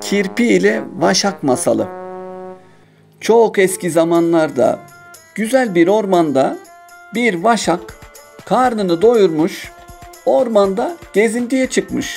Kirpi ile Vaşak masalı. Çok eski zamanlarda güzel bir ormanda bir vaşak karnını doyurmuş, ormanda gezintiye çıkmış.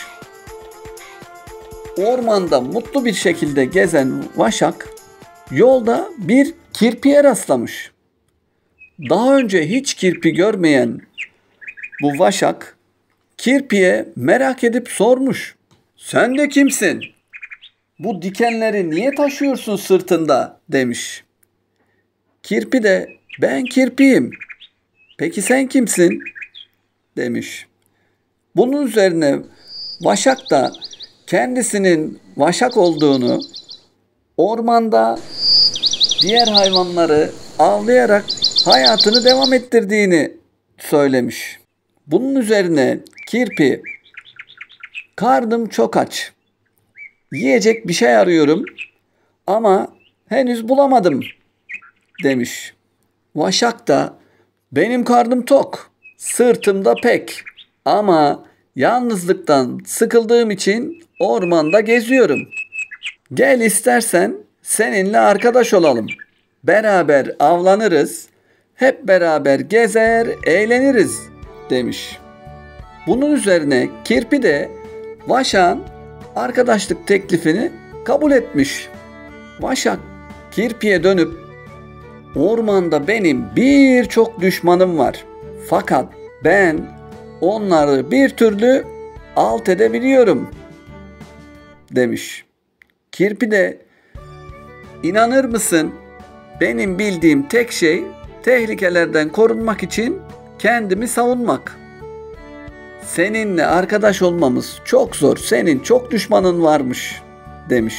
Ormanda mutlu bir şekilde gezen vaşak yolda bir kirpiye rastlamış. Daha önce hiç kirpi görmeyen bu vaşak kirpiye merak edip sormuş. "Sen de kimsin? Bu dikenleri niye taşıyorsun sırtında?" demiş. Kirpi de "Ben kirpiyim. Peki sen kimsin?" demiş. Bunun üzerine vaşak da kendisinin vaşak olduğunu, ormanda diğer hayvanları avlayarak hayatını devam ettirdiğini söylemiş. Bunun üzerine kirpi, "Karnım çok aç. Yiyecek bir şey arıyorum ama henüz bulamadım," demiş. Vaşak da "Benim karnım tok, sırtımda pek ama yalnızlıktan sıkıldığım için ormanda geziyorum. Gel istersen seninle arkadaş olalım. Beraber avlanırız, hep beraber gezer, eğleniriz," demiş. Bunun üzerine kirpi de vaşağın arkadaşlık teklifini kabul etmiş. Vaşak kirpiye dönüp "Ormanda benim birçok düşmanım var. Fakat ben onları bir türlü alt edebiliyorum," demiş. Kirpi de "İnanır mısın? Benim bildiğim tek şey tehlikelerden korunmak için kendimi savunmak. Seninle arkadaş olmamız çok zor. Senin çok düşmanın varmış," demiş.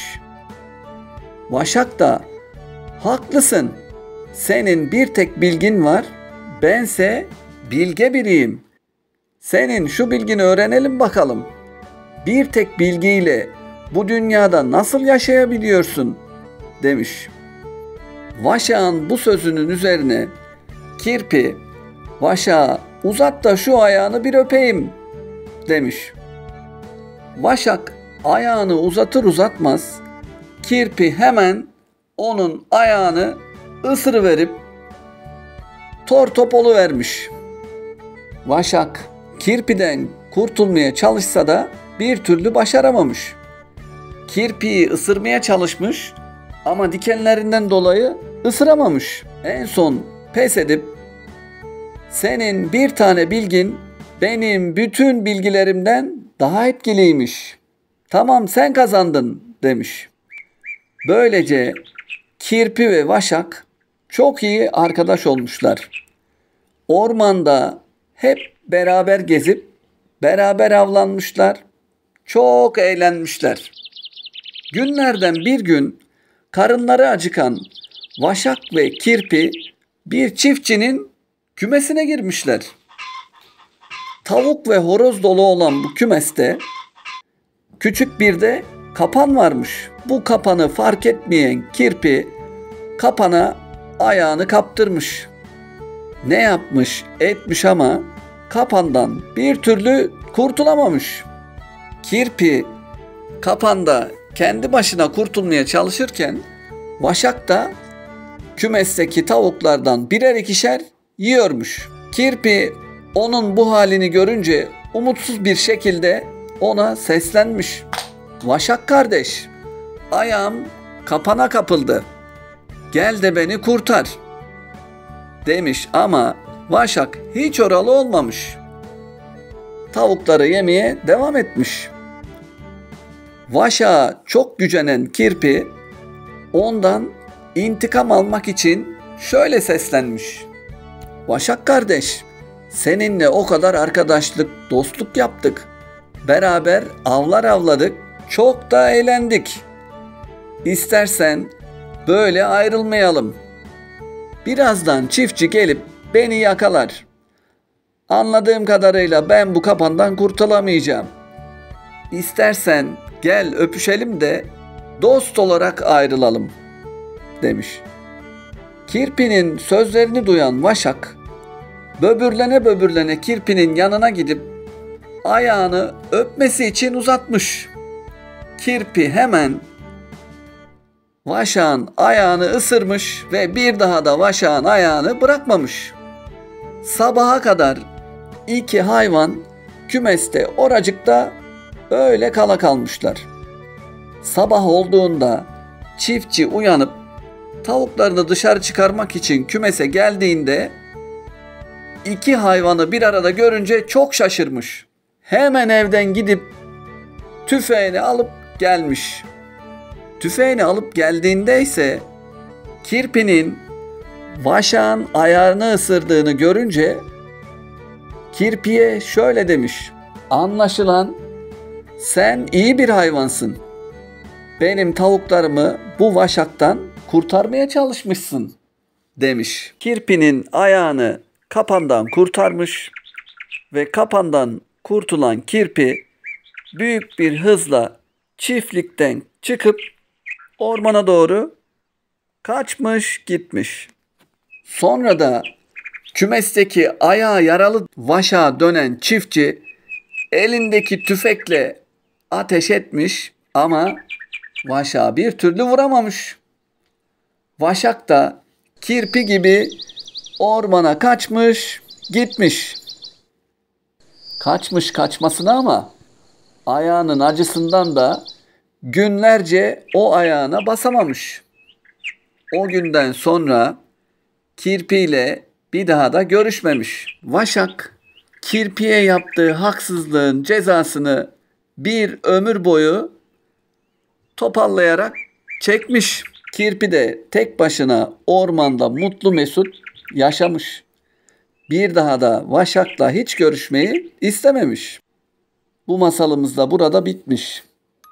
Vaşak da "Haklısın. Senin bir tek bilgin var. Bense bilge biriyim. Senin şu bilgini öğrenelim bakalım. Bir tek bilgiyle bu dünyada nasıl yaşayabiliyorsun?" demiş. Vaşağın bu sözünün üzerine kirpi vaşağa "Uzat da şu ayağını bir öpeyim," demiş. Vaşak ayağını uzatır uzatmaz kirpi hemen onun ayağını ısırıverip tor top oluvermiş. Vaşak kirpiden kurtulmaya çalışsa da bir türlü başaramamış. Kirpiyi ısırmaya çalışmış ama dikenlerinden dolayı ısıramamış. En son pes edip "Senin bir tane bilgin benim bütün bilgilerimden daha etkiliymiş. Tamam, sen kazandın," demiş. Böylece kirpi ve vaşak çok iyi arkadaş olmuşlar. Ormanda hep beraber gezip beraber avlanmışlar. Çok eğlenmişler. Günlerden bir gün karınları acıkan vaşak ve kirpi bir çiftçinin kümesine girmişler. Tavuk ve horoz dolu olan bu kümeste küçük bir de kapan varmış. Bu kapanı fark etmeyen kirpi kapana ayağını kaptırmış. Ne yapmış etmiş ama kapandan bir türlü kurtulamamış. Kirpi kapanda kendi başına kurtulmaya çalışırken vaşak da kümesteki tavuklardan birer ikişer yiyormuş. Kirpi onun bu halini görünce umutsuz bir şekilde ona seslenmiş. "Vaşak kardeş, ayağım kapana kapıldı. Gel de beni kurtar," demiş ama vaşak hiç oralı olmamış. Tavukları yemeye devam etmiş. Vaşağa çok gücenen kirpi ondan intikam almak için şöyle seslenmiş. "Vaşak kardeş, seninle o kadar arkadaşlık, dostluk yaptık. Beraber avlar avladık, çok da eğlendik. İstersen böyle ayrılmayalım. Birazdan çiftçi gelip beni yakalar. Anladığım kadarıyla ben bu kapandan kurtulamayacağım. İstersen gel öpüşelim de dost olarak ayrılalım," demiş. Kirpinin sözlerini duyan vaşak böbürlene böbürlene kirpinin yanına gidip ayağını öpmesi için uzatmış. Kirpi hemen Vaşağın ayağını ısırmış ve bir daha da vaşağın ayağını bırakmamış. Sabaha kadar iki hayvan kümeste oracıkta öyle kala kalmışlar. Sabah olduğunda çiftçi uyanıp tavuklarını dışarı çıkarmak için kümese geldiğinde iki hayvanı bir arada görünce çok şaşırmış. Hemen evden gidip tüfeğini alıp gelmiş. Tüfeğini alıp geldiğinde ise kirpinin vaşağın ayağını ısırdığını görünce kirpiye şöyle demiş: "Anlaşılan sen iyi bir hayvansın. Benim tavuklarımı bu vaşaktan kurtarmaya çalışmışsın," demiş. Kirpinin ayağını kapandan kurtarmış ve kapandan kurtulan kirpi büyük bir hızla çiftlikten çıkıp ormana doğru kaçmış gitmiş. Sonra da kümesteki ayağı yaralı vaşağa dönen çiftçi elindeki tüfekle ateş etmiş ama vaşağı bir türlü vuramamış. Vaşak da kirpi gibi ormana kaçmış gitmiş. Kaçmış kaçmasına ama ayağının acısından da günlerce o ayağına basamamış. O günden sonra kirpiyle bir daha da görüşmemiş. Vaşak kirpiye yaptığı haksızlığın cezasını bir ömür boyu topallayarak çekmiş. Kirpi de tek başına ormanda mutlu mesut yaşamış. Bir daha da Vaşak'la hiç görüşmeyi istememiş. Bu masalımız da burada bitmiş.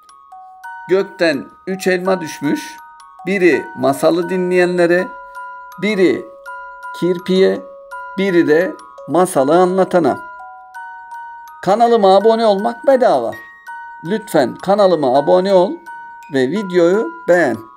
Gökten 3 elma düşmüş. Biri masalı dinleyenlere, biri kirpiye, biri de masalı anlatana. Kanalıma abone olmak bedava. Lütfen kanalıma abone ol ve videoyu beğen.